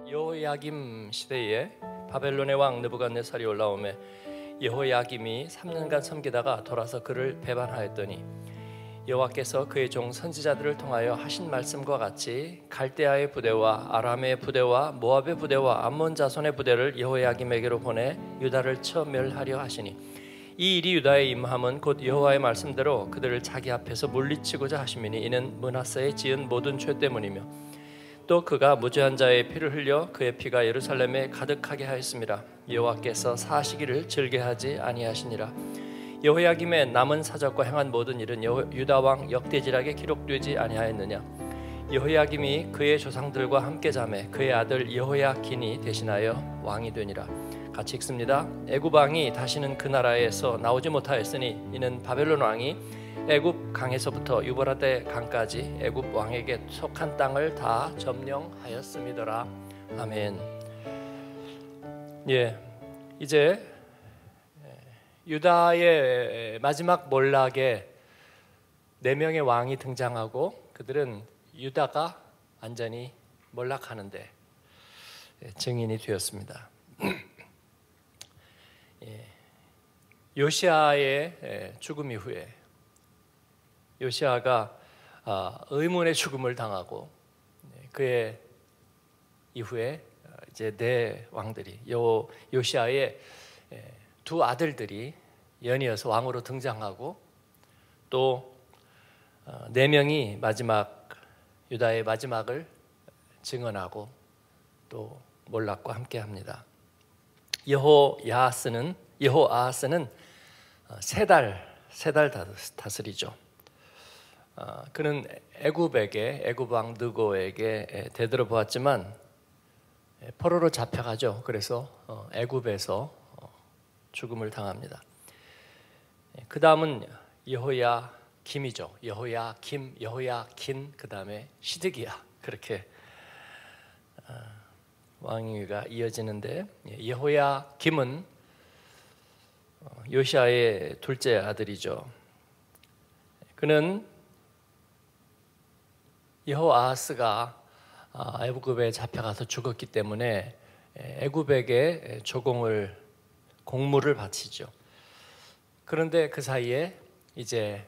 여호야김 시대에 바벨론의 왕 느부갓네살이 올라오매 여호야김이 3년간 섬기다가 돌아서 그를 배반하였더니 여호와께서 그의 종 선지자들을 통하여 하신 말씀과 같이 갈대아의 부대와 아람의 부대와 모압의 부대와 암몬 자손의 부대를 여호야김에게로 보내 유다를 쳐 멸하려 하시니 이 일이 유다의 임함은 곧 여호와의 말씀대로 그들을 자기 앞에서 물리치고자 하심이니 이는 므낫세의 지은 모든 죄 때문이며 또 그가 무죄한 자의 피를 흘려 그의 피가 예루살렘에 가득하게 하였습니다. 여호와께서 사시기를 즐겨하지 아니하시니라. 여호야김의 남은 사적과 행한 모든 일은 유다 왕 역대지락에 기록되지 아니하였느냐. 여호야김이 그의 조상들과 함께 자매 그의 아들 여호야긴이 대신하여 왕이 되니라. 같이 읽습니다. 애굽 왕이 다시는 그 나라에서 나오지 못하였으니 이는 바벨론 왕이 애굽 강에서부터 유브라데 강까지 애굽 왕에게 속한 땅을 다 점령하였음이더라. 아멘. 예, 이제 유다의 마지막 몰락에 4명의 왕이 등장하고 그들은 유다가 완전히 몰락하는데 증인이 되었습니다. 요시아의 죽음 이후에 요시아가 의문의 죽음을 당하고 그의 이후에 이제 네 왕들이 요시아의 두 아들들이 연이어서 왕으로 등장하고 또 4명이 마지막 유다의 마지막을 증언하고 또 몰락과 함께합니다. 여호아하스는 3달 다스리죠. 그는 애굽 왕 느고에게 대들어보았지만 포로로 잡혀가죠. 그래서 애굽에서 죽음을 당합니다. 그 다음은 여호야김이죠. 여호야긴, 그 다음에 시드기야. 그렇게 왕위가 이어지는데 여호야김은 요시아의 둘째 아들이죠. 그는 여호아하스가 애굽에 잡혀가서 죽었기 때문에 애굽에게 공물을 바치죠. 그런데 그 사이에 이제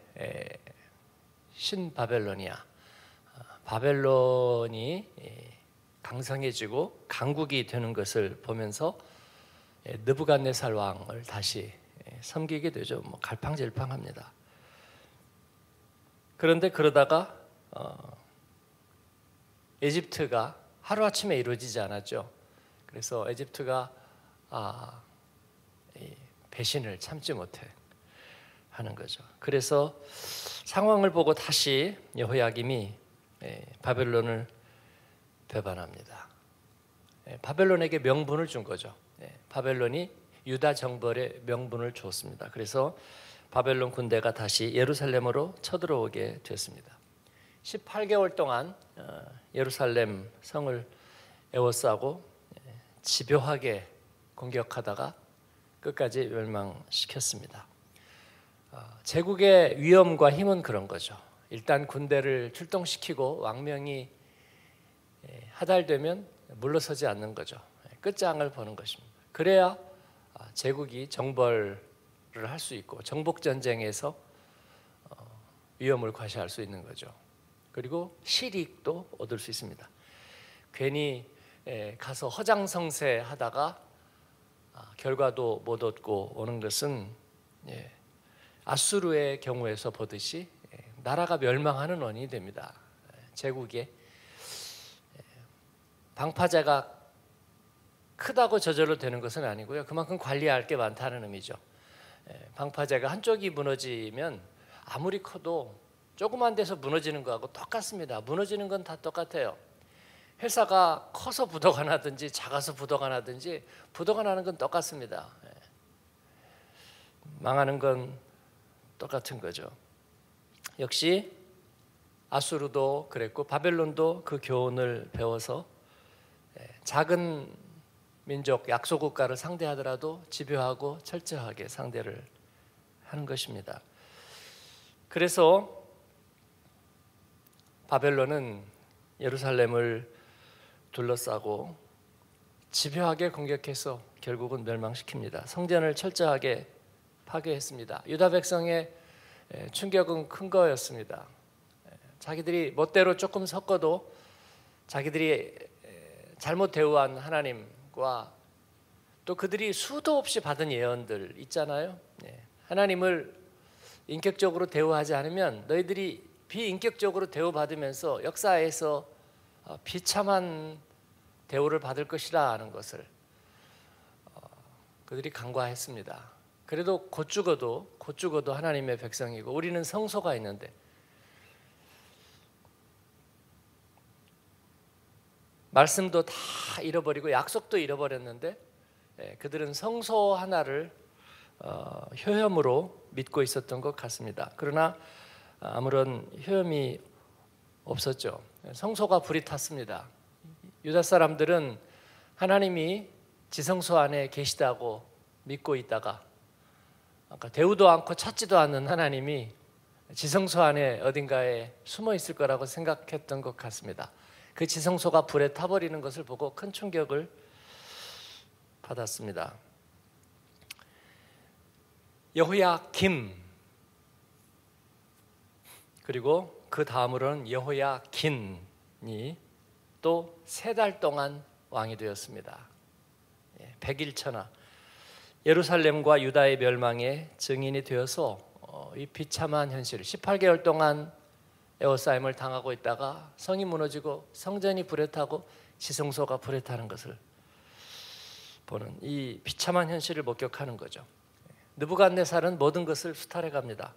바벨론이 강성해지고 강국이 되는 것을 보면서 느부갓네살 왕을 다시 섬기게 되죠. 갈팡질팡합니다. 그런데 그러다가 에집트가 하루아침에 이루어지지 않았죠. 그래서 에집트가 배신을 참지 못해 하는 거죠. 그래서 상황을 보고 다시 여호야김이 바벨론을 배반합니다. 바벨론에게 명분을 준 거죠. 바벨론이 유다 정벌에 명분을 줬습니다. 그래서 바벨론 군대가 다시 예루살렘으로 쳐들어오게 됐습니다. 18개월 동안 예루살렘 성을 에워싸고 집요하게 공격하다가 끝까지 멸망시켰습니다. 제국의 위엄과 힘은 그런 거죠. 일단 군대를 출동시키고 왕명이 하달되면 물러서지 않는 거죠. 끝장을 보는 것입니다. 그래야 제국이 정벌을 할 수 있고 정복전쟁에서 위험을 과시할 수 있는 거죠. 그리고 실익도 얻을 수 있습니다. 괜히 가서 허장성세 하다가 결과도 못 얻고 오는 것은 아수르의 경우에서 보듯이 나라가 멸망하는 원인이 됩니다. 제국에 방파제가 크다고 저절로 되는 것은 아니고요. 그만큼 관리할 게 많다는 의미죠. 방파제가 한쪽이 무너지면 아무리 커도 조그만 데서 무너지는 거하고 똑같습니다. 무너지는 건 다 똑같아요. 회사가 커서 부도가 나든지 작아서 부도가 나든지 부도가 나는 건 똑같습니다. 망하는 건 똑같은 거죠. 역시 아수르도 그랬고 바벨론도 그 교훈을 배워서 작은 민족 약소국가를 상대하더라도 집요하고 철저하게 상대를 하는 것입니다. 그래서 바벨론은 예루살렘을 둘러싸고 집요하게 공격해서 결국은 멸망시킵니다. 성전을 철저하게 파괴했습니다. 유다 백성의 충격은 큰 거였습니다. 자기들이 멋대로 조금 섞어도 자기들이 잘못 대우한 하나님과 또 그들이 수도 없이 받은 예언들 있잖아요. 하나님을 인격적으로 대우하지 않으면 너희들이 비인격적으로 대우받으면서 역사에서 비참한 대우를 받을 것이라 하는 것을 그들이 간과했습니다. 그래도 곧 죽어도 하나님의 백성이고 우리는 성소가 있는데 말씀도 다 잃어버리고 약속도 잃어버렸는데 그들은 성소 하나를 효염으로 믿고 있었던 것 같습니다. 그러나 아무런 효염이 없었죠. 성소가 불이 탔습니다. 유다 사람들은 하나님이 지성소 안에 계시다고 믿고 있다가 대우도 않고 찾지도 않는 하나님이 지성소 안에 어딘가에 숨어 있을 거라고 생각했던 것 같습니다. 그 지성소가 불에 타버리는 것을 보고 큰 충격을 받았습니다. 여호야김 그리고 그 다음으로는 여호야긴이 또 3달 동안 왕이 되었습니다. 100일 천하 예루살렘과 유다의 멸망의 증인이 되어서 이 비참한 현실 18개월 동안 에워싸임을 당하고 있다가 성이 무너지고 성전이 불에 타고 지성소가 불에 타는 것을 보는 이 비참한 현실을 목격하는 거죠. 느부갓네살은 모든 것을 수탈해 갑니다.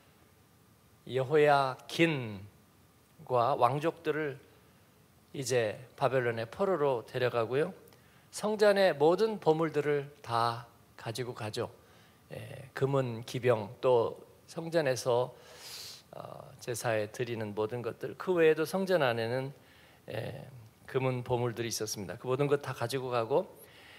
여호야긴과 왕족들을 이제 바벨론의 포로로 데려가고요. 성전의 모든 보물들을 다 가지고 가죠. 금은 기병 또 성전에서 제사에 드리는 모든 것들 그 외에도 성전 안에는 금은 보물들이 있었습니다. 그 모든 것 다 가지고 가고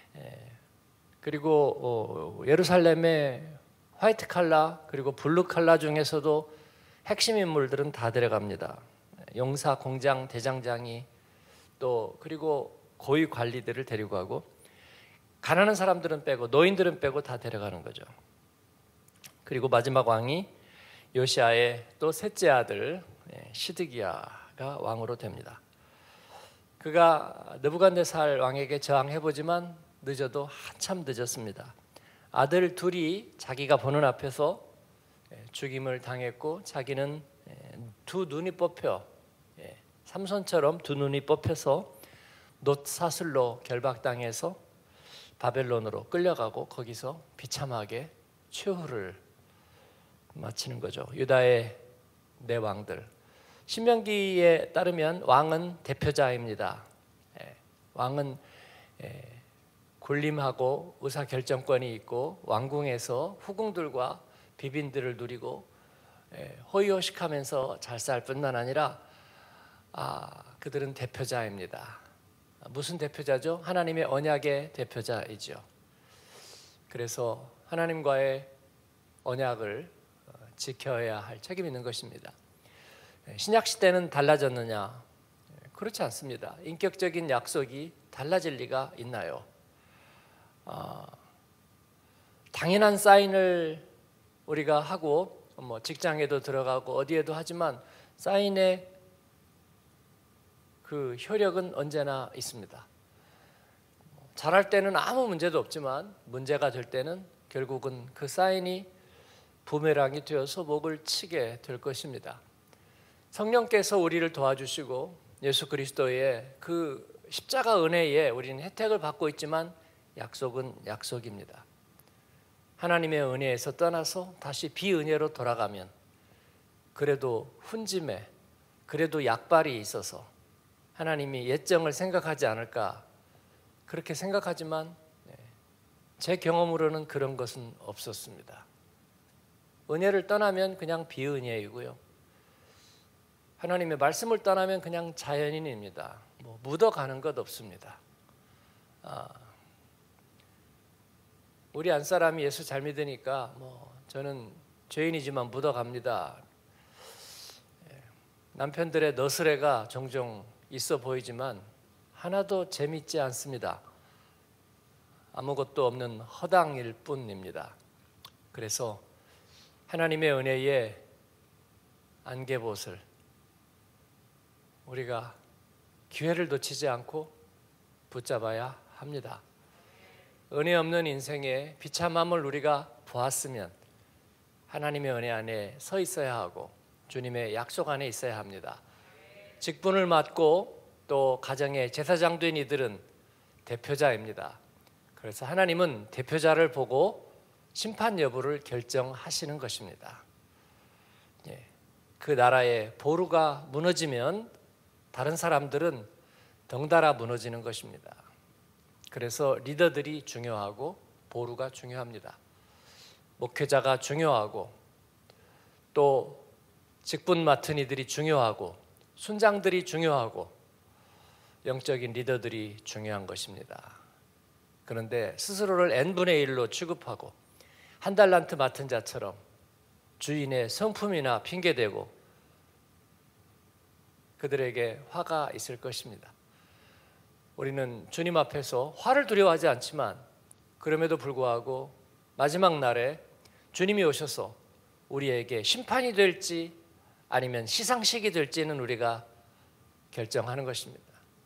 그리고 예루살렘의 화이트 칼라 그리고 블루 칼라 중에서도 핵심 인물들은 다 데려갑니다. 용사 공장 대장장이 또 그리고 고위 관리들을 데리고 가고 가난한 사람들은 빼고 노인들은 빼고 다 데려가는 거죠. 그리고 마지막 왕이 요시아의 또 셋째 아들 시드기야가 왕으로 됩니다. 그가 느부갓네살 왕에게 저항해보지만 늦어도 한참 늦었습니다. 아들 둘이 자기가 보는 앞에서 죽임을 당했고 자기는 두 눈이 뽑혀 삼손처럼 두 눈이 뽑혀서 놋사슬로 결박당해서 바벨론으로 끌려가고 거기서 비참하게 최후를 마치는 거죠. 유다의 네 왕들. 신명기에 따르면 왕은 대표자입니다. 왕은 군림하고 의사결정권이 있고 왕궁에서 후궁들과 비빈들을 누리고 호의호식하면서 잘 살 뿐만 아니라 그들은 대표자입니다. 무슨 대표자죠? 하나님의 언약의 대표자이죠. 그래서 하나님과의 언약을 지켜야 할 책임이 있는 것입니다. 신약 시대는 달라졌느냐? 그렇지 않습니다. 인격적인 약속이 달라질 리가 있나요? 당연한 사인을 우리가 하고 직장에도 들어가고 어디에도 하지만 사인의 그 효력은 언제나 있습니다. 잘할 때는 아무 문제도 없지만 문제가 될 때는 결국은 그 사인이 부메랑이 되어서 목을 치게 될 것입니다. 성령께서 우리를 도와주시고 예수 그리스도의 그 십자가 은혜에 우리는 혜택을 받고 있지만 약속은 약속입니다. 하나님의 은혜에서 떠나서 다시 비은혜로 돌아가면 그래도 훈짐에 그래도 약발이 있어서 하나님이 예정을 생각하지 않을까 그렇게 생각하지만 제 경험으로는 그런 것은 없었습니다. 은혜를 떠나면 그냥 비은혜이고요. 하나님의 말씀을 떠나면 그냥 자연인입니다. 묻어가는 것 없습니다. 우리 안사람이 예수 잘 믿으니까 저는 죄인이지만 묻어갑니다. 남편들의 너스레가 종종 있어 보이지만 하나도 재밌지 않습니다. 아무것도 없는 허당일 뿐입니다. 그래서 하나님의 은혜의 안개봇을 우리가 기회를 놓치지 않고 붙잡아야 합니다. 은혜 없는 인생의 비참함을 우리가 보았으면 하나님의 은혜 안에 서 있어야 하고 주님의 약속 안에 있어야 합니다. 직분을 맡고 또 가정의 제사장 된 이들은 대표자입니다. 그래서 하나님은 대표자를 보고 심판 여부를 결정하시는 것입니다. 그 나라의 보루가 무너지면 다른 사람들은 덩달아 무너지는 것입니다. 그래서 리더들이 중요하고 보루가 중요합니다. 목회자가 중요하고 또 직분 맡은 이들이 중요하고 순장들이 중요하고 영적인 리더들이 중요한 것입니다. 그런데 스스로를 n분의 1로 취급하고 한 달란트 맡은 자처럼 주인의 성품이나 핑계대고 그들에게 화가 있을 것입니다. 우리는 주님 앞에서 화를 두려워하지 않지만 그럼에도 불구하고 마지막 날에 주님이 오셔서 우리에게 심판이 될지 아니면 시상식이 될지는 우리가 결정하는 것입니다.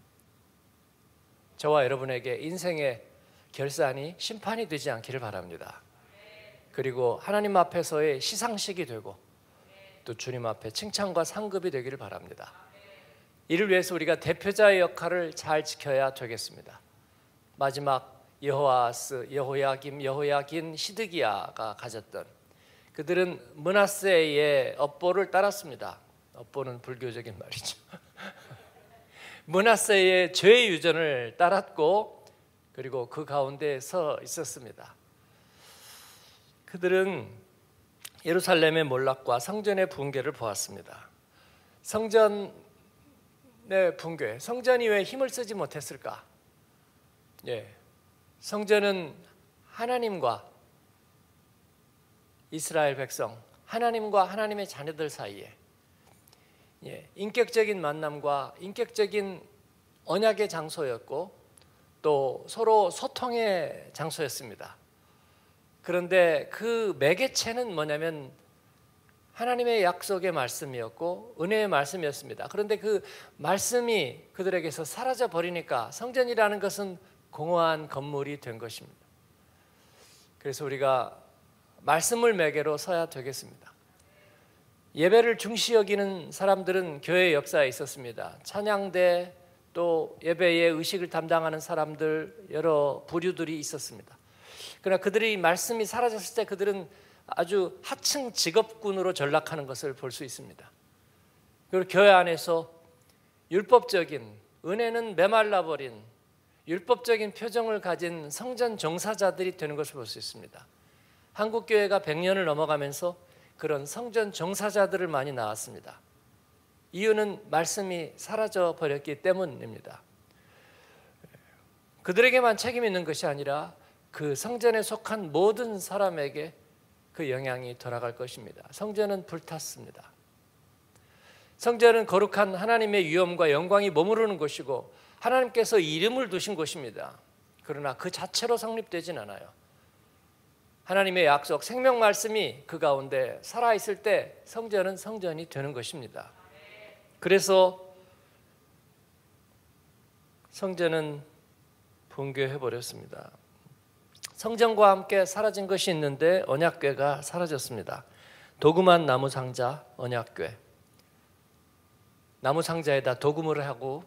저와 여러분에게 인생의 결산이 심판이 되지 않기를 바랍니다. 그리고 하나님 앞에서의 시상식이 되고 또 주님 앞에 칭찬과 상급이 되기를 바랍니다. 이를 위해서 우리가 대표자의 역할을 잘 지켜야 되겠습니다. 마지막 여호아스, 여호야김, 여호야긴, 시드기야가 가졌던 그들은 므낫세의 업보를 따랐습니다. 업보는 불교적인 말이죠. 므낫세의 죄의 유전을 따랐고 그리고 그 가운데 서 있었습니다. 그들은 예루살렘의 몰락과 성전의 붕괴를 보았습니다. 성전의 붕괴, 성전이 왜 힘을 쓰지 못했을까? 성전은 하나님과 이스라엘 백성, 하나님과 하나님의 자녀들 사이에 인격적인 만남과 인격적인 언약의 장소였고 또 서로 소통의 장소였습니다. 그런데 그 매개체는 뭐냐면 하나님의 약속의 말씀이었고 은혜의 말씀이었습니다. 그런데 그 말씀이 그들에게서 사라져 버리니까 성전이라는 것은 공허한 건물이 된 것입니다. 그래서 우리가 말씀을 매개로 서야 되겠습니다. 예배를 중시 여기는 사람들은 교회 역사에 있었습니다. 찬양대 또 예배의 의식을 담당하는 사람들 여러 부류들이 있었습니다. 그러나 그들이 말씀이 사라졌을 때 그들은 아주 하층 직업군으로 전락하는 것을 볼 수 있습니다. 그리고 교회 안에서 율법적인 은혜는 메말라버린 율법적인 표정을 가진 성전 종사자들이 되는 것을 볼 수 있습니다. 한국 교회가 100년을 넘어가면서 그런 성전 종사자들을 많이 낳았습니다. 이유는 말씀이 사라져 버렸기 때문입니다. 그들에게만 책임이 있는 것이 아니라 그 성전에 속한 모든 사람에게 그 영향이 돌아갈 것입니다. 성전은 불탔습니다. 성전은 거룩한 하나님의 위엄과 영광이 머무르는 곳이고 하나님께서 이름을 두신 곳입니다. 그러나 그 자체로 성립되진 않아요. 하나님의 약속, 생명 말씀이 그 가운데 살아있을 때 성전은 성전이 되는 것입니다. 그래서 성전은 붕괴해버렸습니다. 성전과 함께 사라진 것이 있는데 언약궤가 사라졌습니다. 도금한 나무 상자, 언약궤. 나무 상자에다 도금을 하고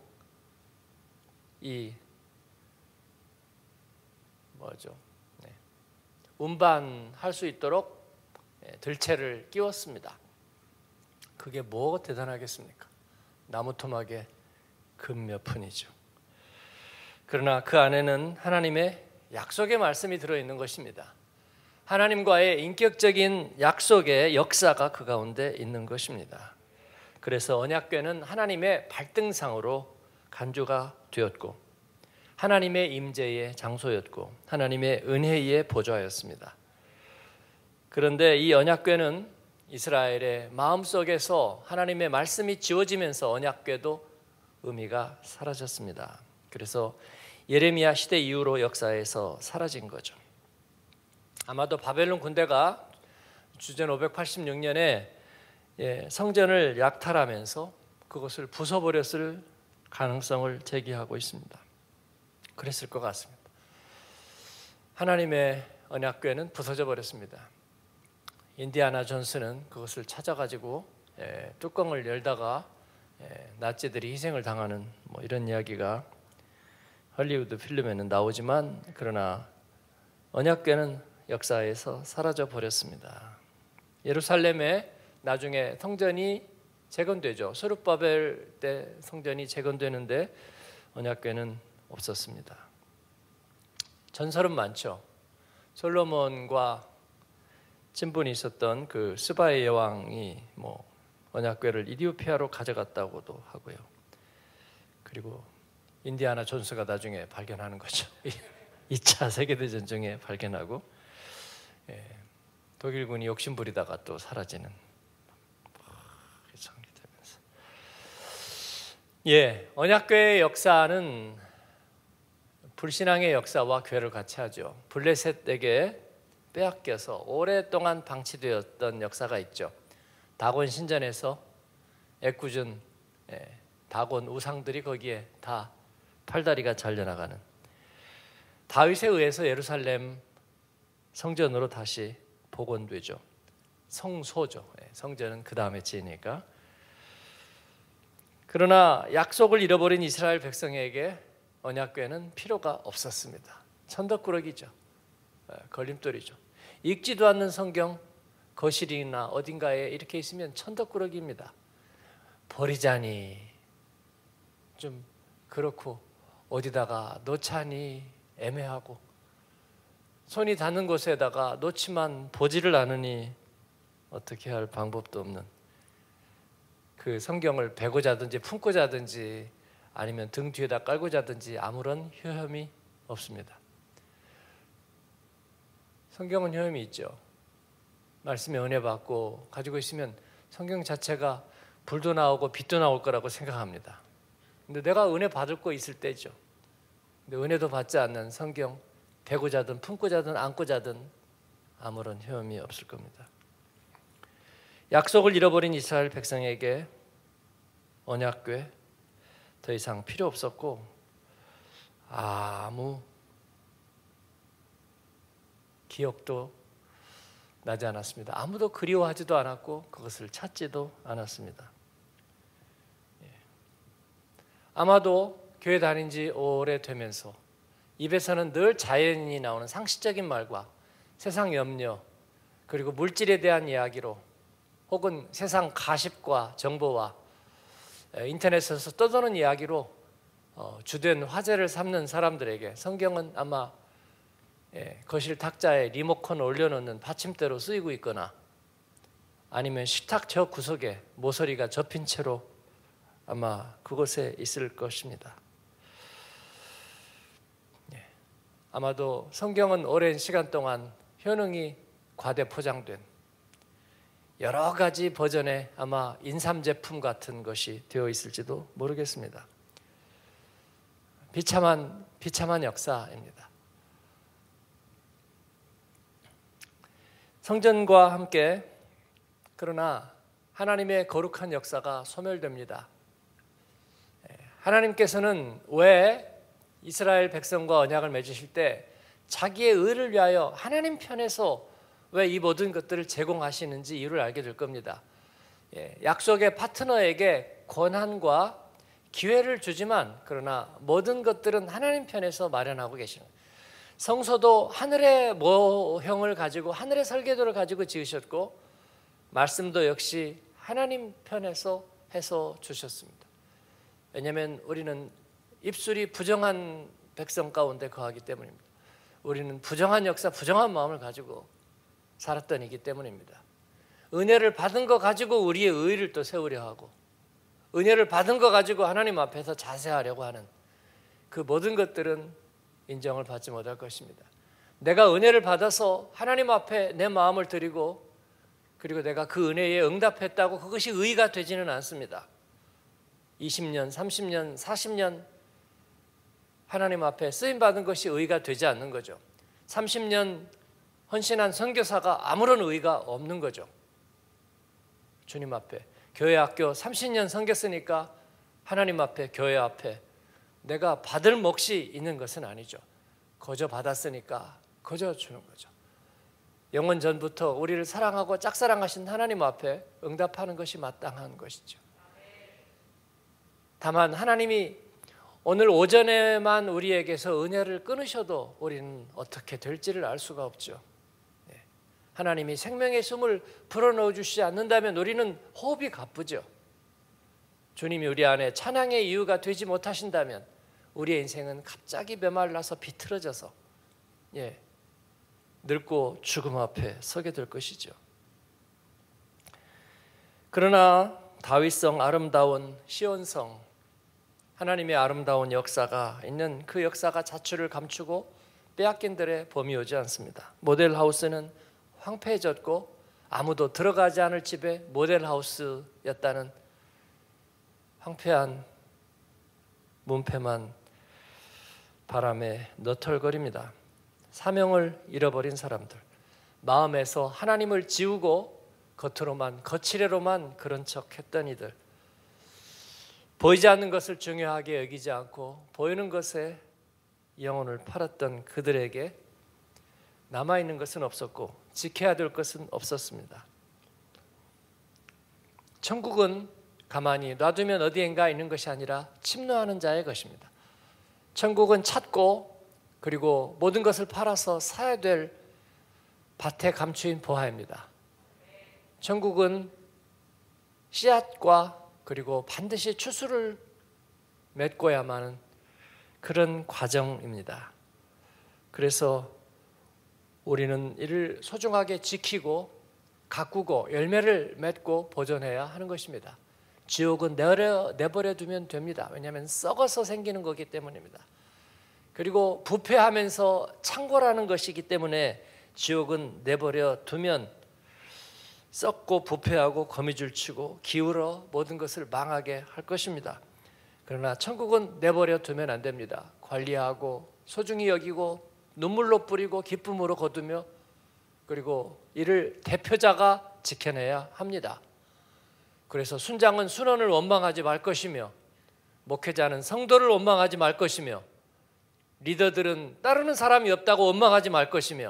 운반할 수 있도록 들채를 끼웠습니다. 그게 뭐 대단하겠습니까? 나무 토막에 금 몇 푼이죠. 그러나 그 안에는 하나님의 약속의 말씀이 들어있는 것입니다. 하나님과의 인격적인 약속의 역사가 그 가운데 있는 것입니다. 그래서 언약궤는 하나님의 발등상으로 간주가 되었고 하나님의 임재의 장소였고 하나님의 은혜의 보좌였습니다. 그런데 이 언약궤는 이스라엘의 마음속에서 하나님의 말씀이 지워지면서 언약궤도 의미가 사라졌습니다. 그래서 예레미야 시대 이후로 역사에서 사라진 거죠. 아마도 바벨론 군대가 주전 586년에 성전을 약탈하면서 그것을 부숴버렸을 가능성을 제기하고 있습니다. 그랬을 것 같습니다. 하나님의 언약궤는 부서져 버렸습니다. 인디아나 존스는 그것을 찾아가지고 뚜껑을 열다가 나치들이 희생을 당하는 이런 이야기가 헐리우드 필름에는 나오지만, 그러나 언약궤는 역사에서 사라져 버렸습니다. 예루살렘에 나중에 성전이 재건되죠. 스룹바벨 때 성전이 재건되는데 언약궤는 없었습니다. 전설은 많죠. 솔로몬과 친분이 있었던 그 스바의 여왕이 언약궤를 이디오피아로 가져갔다고도 하고요. 그리고 인디아나 존스가 나중에 발견하는 거죠. 2차 세계대전 중에 발견하고, 독일군이 욕심부리다가 또 사라지는 언약궤의 역사는 불신앙의 역사와 궤를 같이 하죠. 블레셋에게 빼앗겨서 오랫동안 방치되었던 역사가 있죠. 다곤 신전에서 애꿎은 다곤 우상들이 거기에 다 팔다리가 잘려나가는, 다윗에 의해서 예루살렘 성전으로 다시 복원되죠. 성소죠. 성전은 그 다음에 지으니까. 그러나 약속을 잃어버린 이스라엘 백성에게 언약궤는 필요가 없었습니다. 천덕꾸러기죠. 걸림돌이죠. 읽지도 않는 성경 거실이나 어딘가에 이렇게 있으면 천덕꾸러기입니다. 버리자니 좀 그렇고, 어디다가 놓자니 애매하고, 손이 닿는 곳에다가 놓지만 보지를 않으니 어떻게 할 방법도 없는, 그 성경을 베고 자든지 품고 자든지 아니면 등 뒤에다 깔고 자든지 아무런 효험이 없습니다. 성경은 효험이 있죠. 말씀의 은혜 받고 가지고 있으면 성경 자체가 불도 나오고 빛도 나올 거라고 생각합니다. 근데 내가 은혜 받을 거 있을 때죠. 근데 은혜도 받지 않는 성경, 베고 자든 품고 자든 안고 자든 아무런 효험이 없을 겁니다. 약속을 잃어버린 이스라엘 백성에게 언약궤 더 이상 필요 없었고, 아무 기억도 나지 않았습니다. 아무도 그리워하지도 않았고 그것을 찾지도 않았습니다. 아마도 교회 다닌 지 오래되면서 입에서는 늘 자연이 나오는 상식적인 말과 세상 염려, 그리고 물질에 대한 이야기로, 혹은 세상 가십과 정보와 인터넷에서 떠도는 이야기로 주된 화제를 삼는 사람들에게 성경은 아마 거실 탁자에 리모컨을 올려놓는 받침대로 쓰이고 있거나, 아니면 식탁 저 구석에 모서리가 접힌 채로 아마 그곳에 있을 것입니다. 아마도 성경은 오랜 시간 동안 효능이 과대포장된 여러 가지 버전의 아마 인삼 제품 같은 것이 되어 있을지도 모르겠습니다. 비참한 역사입니다. 성전과 함께 그러나 하나님의 거룩한 역사가 소멸됩니다. 하나님께서는 왜 이스라엘 백성과 언약을 맺으실 때 자기의 의를 위하여 하나님 편에서 왜 이 모든 것들을 제공하시는지 이유를 알게 될 겁니다. 약속의 파트너에게 권한과 기회를 주지만, 그러나 모든 것들은 하나님 편에서 마련하고 계시는 거예요. 성소도 하늘의 모형을 가지고, 하늘의 설계도를 가지고 지으셨고, 말씀도 역시 하나님 편에서 해서 주셨습니다. 왜냐하면 우리는 입술이 부정한 백성 가운데 거하기 때문입니다. 우리는 부정한 역사, 부정한 마음을 가지고 살았던 이기 때문입니다. 은혜를 받은 거 가지고 우리의 의의를 또 세우려 하고, 은혜를 받은 거 가지고 하나님 앞에서 자세하려고 하는 그 모든 것들은 인정을 받지 못할 것입니다. 내가 은혜를 받아서 하나님 앞에 내 마음을 드리고, 그리고 내가 그 은혜에 응답했다고 그것이 의의가 되지는 않습니다. 20년, 30년, 40년 하나님 앞에 쓰임받은 것이 의가 되지 않는 거죠. 30년 헌신한 선교사가 아무런 의가 없는 거죠. 주님 앞에 교회 학교 30년 섬겼으니까 하나님 앞에 교회 앞에 내가 받을 몫이 있는 것은 아니죠. 거저 받았으니까 거저 주는 거죠. 영원 전부터 우리를 사랑하고 짝사랑하신 하나님 앞에 응답하는 것이 마땅한 것이죠. 다만 하나님이 오늘 오전에만 우리에게서 은혜를 끊으셔도 우리는 어떻게 될지를 알 수가 없죠. 하나님이 생명의 숨을 불어넣어 주시지 않는다면 우리는 호흡이 가쁘죠. 주님이 우리 안에 찬양의 이유가 되지 못하신다면 우리의 인생은 갑자기 메말라서 비틀어져서 늙고 죽음 앞에 서게 될 것이죠. 그러나 다윗성 아름다운 시온성, 하나님의 아름다운 역사가 있는 그 역사가 자취를 감추고 빼앗긴 들의 범이 오지 않습니다. 모델하우스는 황폐해졌고 아무도 들어가지 않을 집에 모델하우스였다는 황폐한 문패만 바람에 너털거립니다. 사명을 잃어버린 사람들, 마음에서 하나님을 지우고 겉으로만 거칠애로만 그런 척했던 이들, 보이지 않는 것을 중요하게 여기지 않고 보이는 것에 영혼을 팔았던 그들에게 남아있는 것은 없었고 지켜야 될 것은 없었습니다. 천국은 가만히 놔두면 어디엔가 있는 것이 아니라 침노하는 자의 것입니다. 천국은 찾고 그리고 모든 것을 팔아서 사야 될 밭에 감추인 보화입니다. 천국은 씨앗과 그리고 반드시 추수를 맺고야만 하는 그런 과정입니다. 그래서 우리는 이를 소중하게 지키고 가꾸고 열매를 맺고 보존해야 하는 것입니다. 지옥은 내버려 두면 됩니다. 왜냐하면 썩어서 생기는 거기 때문입니다. 그리고 부패하면서 창궐하는 것이기 때문에 지옥은 내버려 두면 썩고 부패하고 거미줄 치고 기울어 모든 것을 망하게 할 것입니다. 그러나 천국은 내버려 두면 안 됩니다. 관리하고 소중히 여기고 눈물로 뿌리고 기쁨으로 거두며 그리고 이를 대표자가 지켜내야 합니다. 그래서 순장은 순원을 원망하지 말 것이며 목회자는 성도를 원망하지 말 것이며 리더들은 따르는 사람이 없다고 원망하지 말 것이며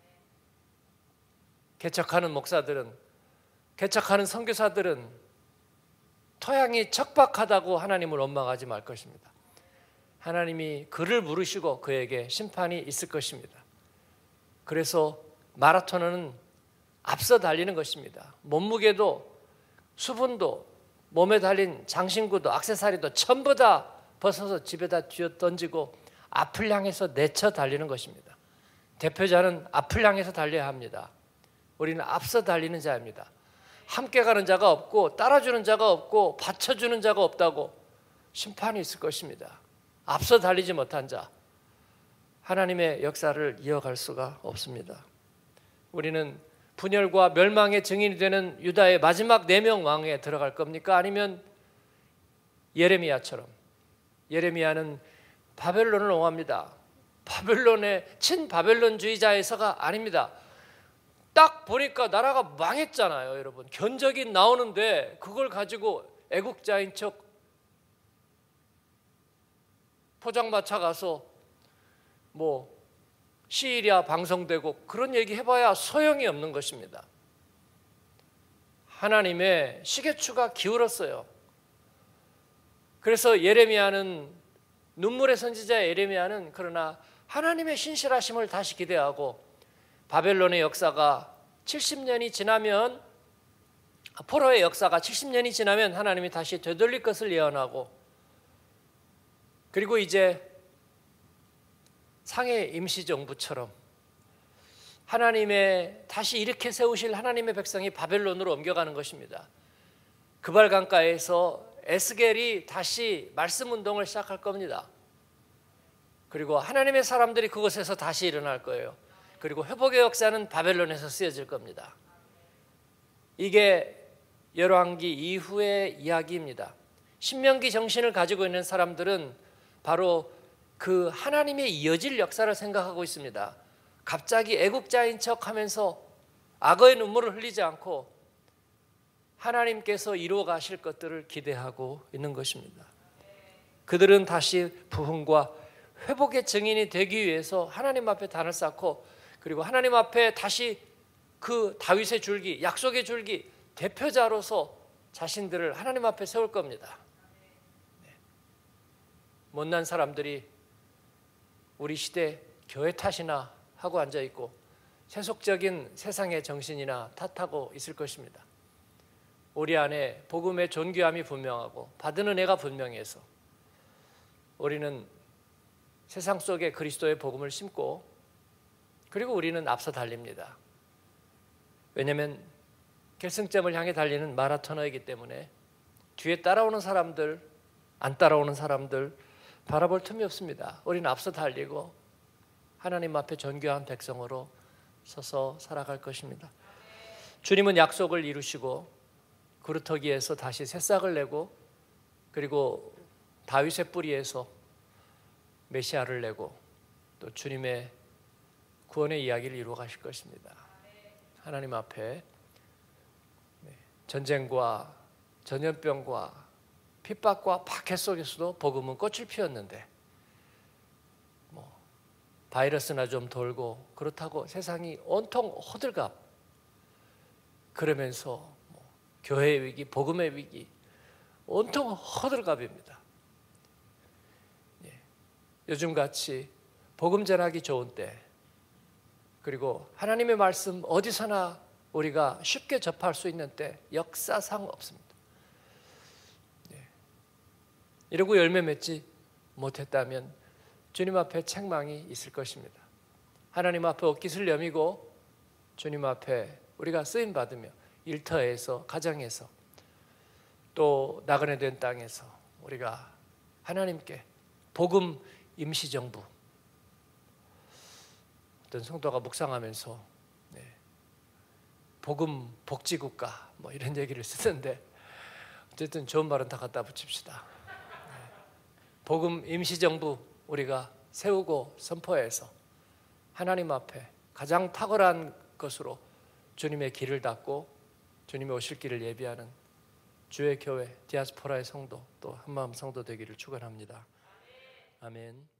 개척하는 목사들은 개척하는 선교사들은 토양이 척박하다고 하나님을 원망하지 말 것입니다. 하나님이 그를 부르시고 그에게 심판이 있을 것입니다. 그래서 마라톤은 앞서 달리는 것입니다. 몸무게도 수분도 몸에 달린 장신구도 액세서리도 전부 다 벗어서 집에다 쥐어 던지고 앞을 향해서 내쳐 달리는 것입니다. 대표자는 앞을 향해서 달려야 합니다. 우리는 앞서 달리는 자입니다. 함께 가는 자가 없고 따라주는 자가 없고 받쳐주는 자가 없다고 심판이 있을 것입니다. 앞서 달리지 못한 자, 하나님의 역사를 이어갈 수가 없습니다. 우리는 분열과 멸망의 증인이 되는 유다의 마지막 4명 왕에 들어갈 겁니까? 아니면 예레미야처럼, 예레미야는 바벨론을 옹호합니다. 바벨론의 친바벨론주의자에서가 아닙니다. 딱 보니까 나라가 망했잖아요, 여러분. 견적이 나오는데 그걸 가지고 애국자인 척 포장마차 가서 뭐 시리아 방송되고 그런 얘기 해봐야 소용이 없는 것입니다. 하나님의 시계추가 기울었어요. 그래서 예레미야는, 눈물의 선지자 예레미야는 그러나 하나님의 신실하심을 다시 기대하고 바벨론의 역사가 70년이 지나면, 포로의 역사가 70년이 지나면 하나님이 다시 되돌릴 것을 예언하고, 그리고 이제 상해 임시정부처럼 하나님의 다시 일으켜 세우실 하나님의 백성이 바벨론으로 옮겨가는 것입니다. 그발 강가에서 에스겔이 다시 말씀 운동을 시작할 겁니다. 그리고 하나님의 사람들이 그곳에서 다시 일어날 거예요. 그리고 회복의 역사는 바벨론에서 쓰여질 겁니다. 이게 열왕기 이후의 이야기입니다. 신명기 정신을 가지고 있는 사람들은 바로 그 하나님의 이어질 역사를 생각하고 있습니다. 갑자기 애국자인 척하면서 악어의 눈물을 흘리지 않고 하나님께서 이루어 가실 것들을 기대하고 있는 것입니다. 그들은 다시 부흥과 회복의 증인이 되기 위해서 하나님 앞에 단을 쌓고, 그리고 하나님 앞에 다시 그 다윗의 줄기, 약속의 줄기 대표자로서 자신들을 하나님 앞에 세울 겁니다. 못난 사람들이 우리 시대 교회 탓이나 하고 앉아있고 세속적인 세상의 정신이나 탓하고 있을 것입니다. 우리 안에 복음의 존귀함이 분명하고 받은 은혜가 분명해서 우리는 세상 속에 그리스도의 복음을 심고, 그리고 우리는 앞서 달립니다. 왜냐하면 결승점을 향해 달리는 마라토너이기 때문에 뒤에 따라오는 사람들, 안 따라오는 사람들 바라볼 틈이 없습니다. 우리는 앞서 달리고 하나님 앞에 존귀한 백성으로 서서 살아갈 것입니다. 주님은 약속을 이루시고 그루터기에서 다시 새싹을 내고, 그리고 다윗의 뿌리에서 메시아를 내고 또 주님의 구원의 이야기를 이루어 가실 것입니다. 하나님 앞에 전쟁과 전염병과 핍박과 박해 속에서도 복음은 꽃을 피웠는데, 바이러스나 좀 돌고 그렇다고 세상이 온통 호들갑, 그러면서 교회의 위기, 복음의 위기, 온통 호들갑입니다. 요즘같이 복음 전하기 좋은 때, 그리고 하나님의 말씀 어디서나 우리가 쉽게 접할 수 있는 때 역사상 없습니다. 이러고 열매 맺지 못했다면 주님 앞에 책망이 있을 것입니다. 하나님 앞에 옷깃을 여미고 주님 앞에 우리가 쓰임 받으며 일터에서, 가정에서, 또 나그네 된 땅에서 우리가 하나님께 복음 임시정부, 어떤 성도가 묵상하면서 복음 복지국가 이런 얘기를 쓰는데, 어쨌든 좋은 말은 다 갖다 붙입시다. 복음 임시정부 우리가 세우고 선포해서 하나님 앞에 가장 탁월한 것으로 주님의 길을 닫고 주님의 오실 길을 예비하는 주의 교회, 디아스포라의 성도, 또 한마음 성도 되기를 축원합니다. 아멘.